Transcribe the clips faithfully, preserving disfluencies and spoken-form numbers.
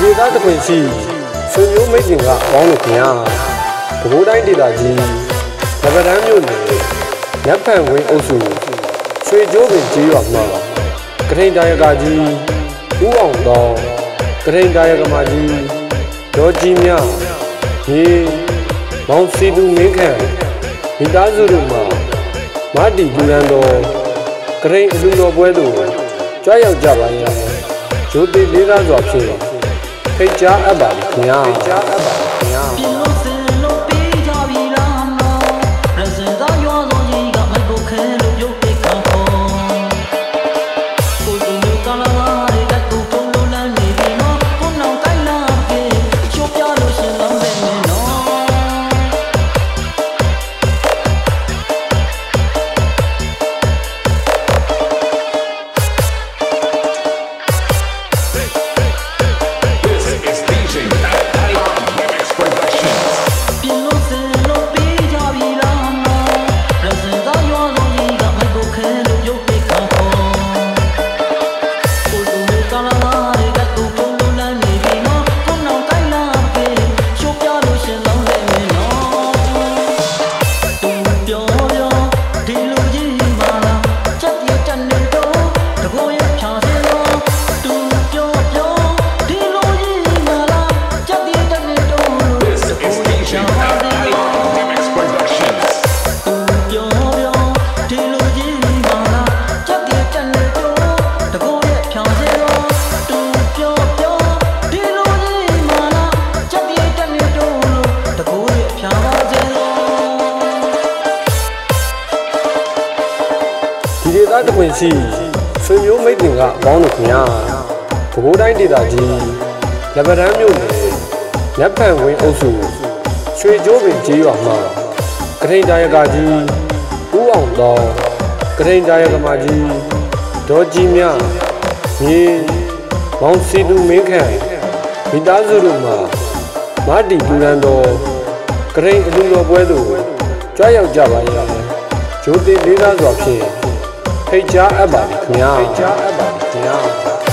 ဒေသတစ်ခွင်ရှိဆွေမျိုးမိတ်ဆွေကပေါင်းလို့ခင်ဗျာပဲခူးတိုင်းဒေသကြီးလက်ပံတန်းမြို့နယ်ရပ်ဖန်ဝင်းအုပ်စုရွှေကျိုးပင်ကျေးရွာမှာကထိန်တာရကကြီးဦးအောင်တော်ကထိန်တာရကမကြီးဒေါ်ကြီးမြရေမောင်စီသူမင်းခန့်မိသားစုတို့မှာမတီလူရန်တော်ကထိန်အလူတော်ပွဲတို့ကြွရောက်ကြပါရဲ့ရိုသေလေးကားစွာဖြင့်ဖိတ်ကြားအပ်ပါခင်ဗျာဖိတ်ကြားအပ်ပါခင်ဗျာပြလို့စင်လို့ပေးကြပြီလားနော်ရစင်သားရွာဆုံးကြီးကမိုက်ကိုခဲလို့ပြုတ်ပိတ်ကောင်းကိုတူမျိုးကလာရီကတူတုံးလို့လမ်းနေပြီနော်ကိုနောင်တိုင်းလာပြေချိုးပြလို့ရှင်လောင်းတယ်နော်ဒီဒေသတစ်ခွင်ရှိဆွေမျိုးမိတ်ဆွေကပေါင်းလို့ခင်ဗျာပဲခူးတိုင်းဒေသကြီးလက်ပံတန်းမြို့နယ်ရပ်ဖန်ဝင်းအုပ်စုရွှေကျိုးပင်ကျေးရွာမှာကထိန်တာရကကြီးဦးအောင်တော်ကထိန်တာရကမကြီးဒေါ်ကြီးမြမြေမောင်စီသူမင်းခန့်မိသားစုတို့မှာမတီလူရန်တော်ကထိန်အလူတော်ပွဲတို့ကြွရောက်ကြပါရဲ့ရိုသေလေးကားစွာဖြင့်ဖိတ်ကြားအပ်ပါခင်ဗျာဖိတ်ကြားအပ်ပါခင်ဗျာ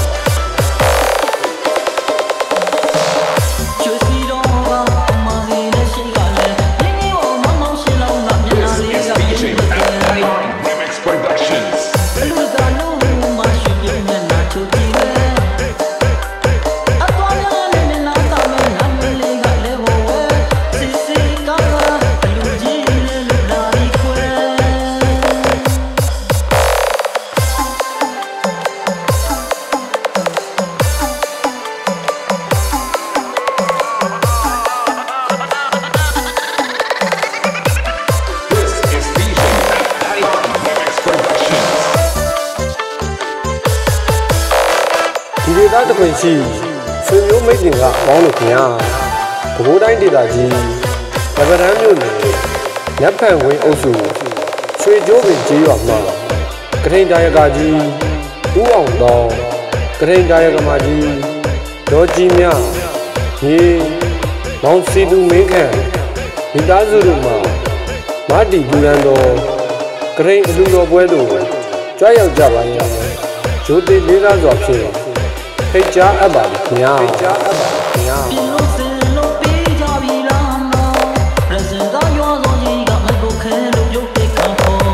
ဒီဒေသတစ်ခွင်ရှိဆွေမျိုးမိတ်ဆွေကပေါင်းလို့ခင်ဗျာပဲခူးတိုင်းဒေသကြီးလက်ပံတန်းမြို့နယ်ရပ်ဖန်ဝင်းအုပ်စုရွှေကျိုးပင်ကျေးရွာမှာကထိန်တာရကကြီးဦးအောင်တော်ကထိန်တာရကမကြီးဒေါ်ကြီးမြရေမောင်စီသူမင်းခန့်မိသားစုတို့မှာမတီလူရန်တော်ကထိန်အလူတော်ပွဲတို့ကြွရောက်ကြပါရဲ့ရိုသေလေးကားစွာဖြင့်ဖိတ်ကြားအပ်ပါခင်ဗျာဖိတ်ကြားအပ်ပါခင်ဗျာပြလို့စင်လို့ပေးကြပြီလားနော်ရစင်သားရွာဆုံးကြီးကမိုက်ကိုခဲလို့ပြုတ်ပိတ်ကောင်းကို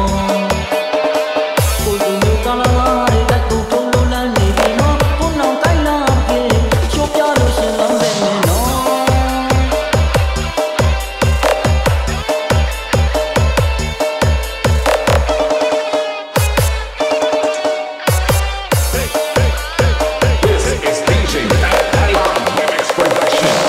တူမျိုးကလာရီကတူတုံးလို့လမ်းနေပြီနော်ကိုနောင်တိုင်းလာပြေချိုးပြလို့ရှင်လောင်းတယ်နော် Production.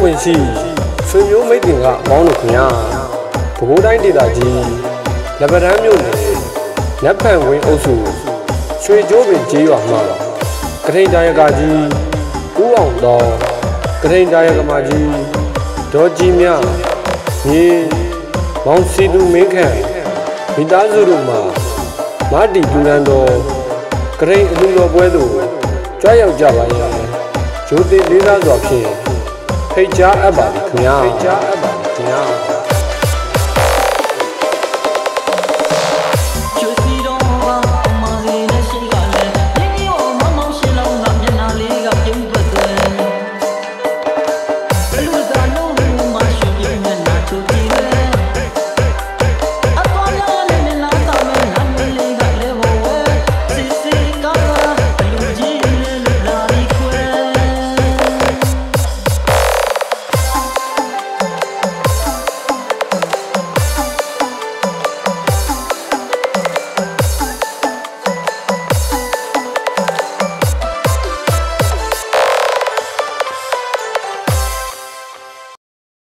ခွင့်ရှိဆွေမျိုးမိတ်တင်ကပေါင်းလို့ခင်ဗျာပဲခူးတိုင်းဒေသကြီးလက်ပံတန်းမြို့နယ်နတ်ဖန်ဝင်းအုပ်စုရွှေကျိုးပင်ကျေးရွာမှာကထိန်တာရကကြီးဦးအောင်တော်ကထိန်တာရကမကြီးဒေါ်ကြီးမြမြေမောင်စီသူမင်းခန့်မိသားစုတို့မှာမာတီပူရန်တော်ကထိန်အလူတော်ပွဲသို့ကြွရောက်ကြပါရန်ဂျိုးသေးလေးစားစွာဖြင့်ဖိတ်ကြားအပ်ပါသည်ခင်ဗျာဖိတ်ကြားအပ်ပါ